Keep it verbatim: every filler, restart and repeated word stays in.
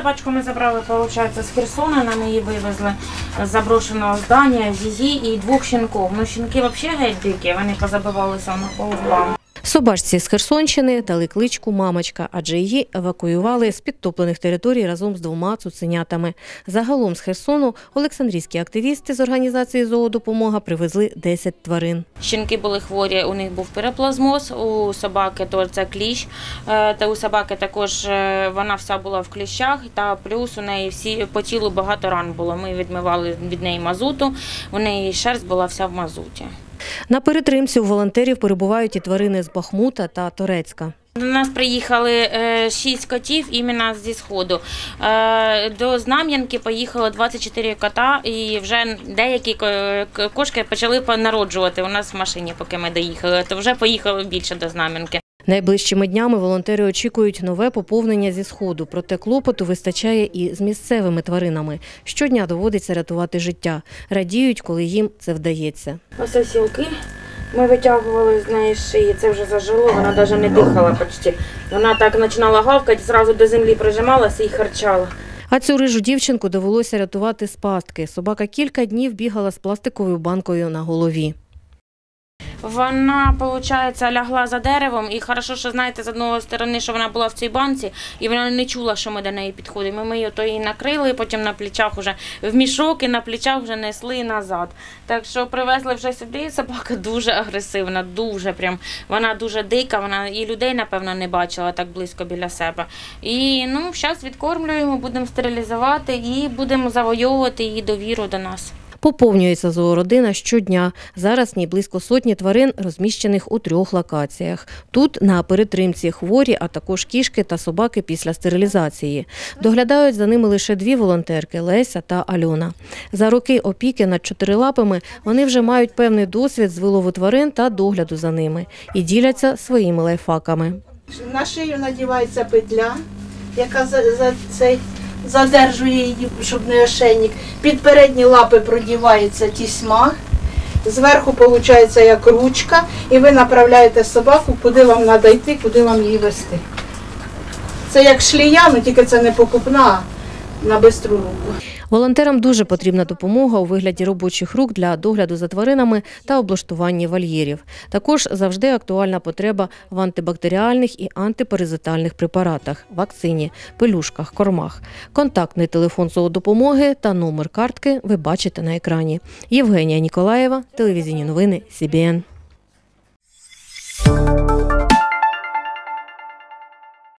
собачку ми забрали, виходить, з Херсона, нам її вивезли з заброшеного здання, її і двох щенків. Ну, щенки взагалі геть дикі, вони позабивалися на полгубам. Собачці з Херсонщини дали кличку «Мамочка», адже її евакуювали з підтоплених територій разом з двома цуценятами. Загалом з Херсону олександрійські активісти з організації «Зоодопомога» привезли десять тварин. Щенки були хворі, у них був піроплазмоз, у собаки то це кліщ, та у собаки також вона вся була в кліщах, та плюс у неї всі по тілу багато ран було. Ми відмивали від неї мазуту, у неї шерсть була вся в мазуті. На перетримці у волонтерів перебувають і тварини з Бахмута та Торецька. До нас приїхали шість котів іменно зі Сходу. До Знам'янки поїхало двадцять чотири кота і вже деякі кошки почали народжувати у нас в машині, поки ми доїхали, то вже поїхало більше до Знам'янки. Найближчими днями волонтери очікують нове поповнення зі Сходу, проте клопоту вистачає і з місцевими тваринами. Щодня доводиться рятувати життя. Радіють, коли їм це вдається. Ось сілки ми витягували з неї шиї, це вже зажило, вона навіть не дихала почти. Вона так починала гавкати, одразу до землі прижималася і харчала. А цю рижу дівчинку довелося рятувати з пастки. Собака кілька днів бігала з пластиковою банкою на голові. Вона, виходить, лягла за деревом і хорошо, що, знаєте, з одної сторони, що вона була в цій банці, і вона не чула, що ми до неї підходимо. Ми її то її накрили, потім на плечах вже в мішок і на плечах вже несли назад. Так що привезли вже сюди, собака дуже агресивна, дуже прям. Вона дуже дика, вона і людей, напевно, не бачила так близько біля себе. І, ну, зараз відкормлюємо, будемо стерилізувати і будемо завойовувати її довіру до нас. Поповнюється зоородина щодня. Зараз в ній близько сотні тварин, розміщених у трьох локаціях. Тут на перетримці хворі, а також кішки та собаки після стерилізації. Доглядають за ними лише дві волонтерки – Леся та Альона. За роки опіки над чотирилапими вони вже мають певний досвід з вилову тварин та догляду за ними. І діляться своїми лайфхаками. На шию надівається петля, яка за, за цей... задержує її, щоб не ошейник. Під передні лапи продівається тісьма, зверху виходить як ручка, і ви направляєте собаку, куди вам треба йти, куди вам її вести. Це як шлія, але тільки це не покупна, а на бистру руку. Волонтерам дуже потрібна допомога у вигляді робочих рук для догляду за тваринами та облаштування вольєрів. Також завжди актуальна потреба в антибактеріальних і антипаразитальних препаратах, вакцині, пелюшках, кормах. Контактний телефон зоодопомоги та номер картки ви бачите на екрані. Євгенія Ніколаєва, телевізійні новини Сі Бі Ен.